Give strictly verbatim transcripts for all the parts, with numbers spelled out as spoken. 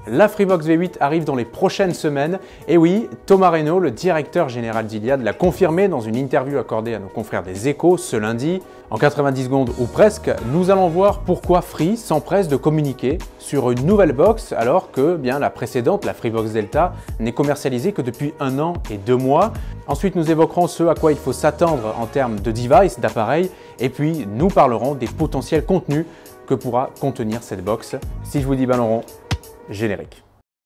La Freebox V huit arrive dans les prochaines semaines. Et oui, Thomas Reynaud, le directeur général d'Iliad, l'a confirmé dans une interview accordée à nos confrères des Échos ce lundi. En quatre-vingt-dix secondes ou presque, nous allons voir pourquoi Free s'empresse de communiquer sur une nouvelle box alors que bien, la précédente, la Freebox Delta, n'est commercialisée que depuis un an et deux mois. Ensuite, nous évoquerons ce à quoi il faut s'attendre en termes de device, d'appareil, et puis nous parlerons des potentiels contenus que pourra contenir cette box. Si je vous dis ballon rond, générique.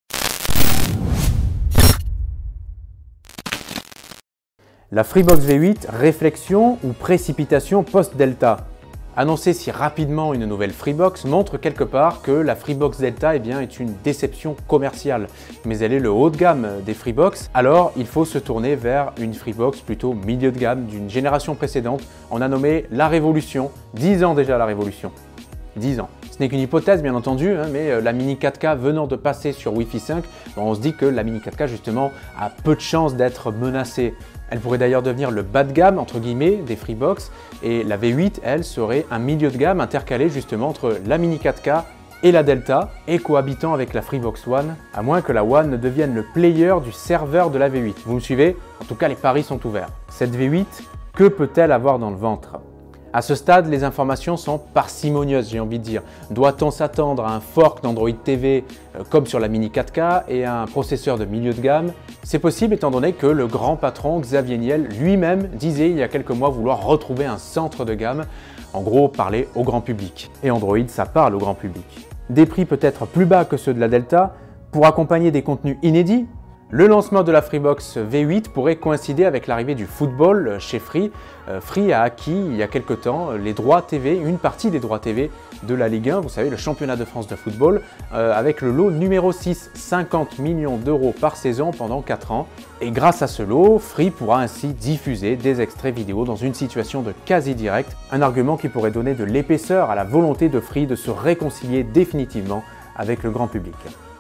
La Freebox V huit, réflexion ou précipitation post-Delta? Annoncer si rapidement une nouvelle Freebox montre quelque part que la Freebox Delta eh bien, est une déception commerciale. Mais elle est le haut de gamme des Freebox, alors il faut se tourner vers une Freebox plutôt milieu de gamme d'une génération précédente. On a nommé la Révolution, dix ans déjà la Révolution. dix ans. Ce n'est qu'une hypothèse bien entendu, hein, mais la Mini quatre K venant de passer sur Wi-Fi cinq, bon, on se dit que la Mini quatre K justement a peu de chances d'être menacée. Elle pourrait d'ailleurs devenir le bas de gamme entre guillemets des Freebox et la V huit, elle, serait un milieu de gamme intercalé justement entre la Mini quatre K et la Delta et cohabitant avec la Freebox One, à moins que la One ne devienne le player du serveur de la V huit. Vous me suivez? En tout cas, les paris sont ouverts. Cette V huit, que peut-elle avoir dans le ventre? À ce stade, les informations sont parcimonieuses, j'ai envie de dire. Doit-on s'attendre à un fork d'Android T V euh, comme sur la Mini quatre K et à un processeur de milieu de gamme? C'est possible étant donné que le grand patron Xavier Niel lui-même disait il y a quelques mois vouloir retrouver un centre de gamme, en gros parler au grand public. Et Android, ça parle au grand public. Des prix peut-être plus bas que ceux de la Delta pour accompagner des contenus inédits. Le lancement de la Freebox V huit pourrait coïncider avec l'arrivée du football chez Free. Euh, Free a acquis il y a quelque temps les droits T V, une partie des droits T V de la Ligue un, vous savez, le championnat de France de football, euh, avec le lot numéro six, cinquante millions d'euros par saison pendant quatre ans. Et grâce à ce lot, Free pourra ainsi diffuser des extraits vidéo dans une situation de quasi-direct, un argument qui pourrait donner de l'épaisseur à la volonté de Free de se réconcilier définitivement avec le grand public.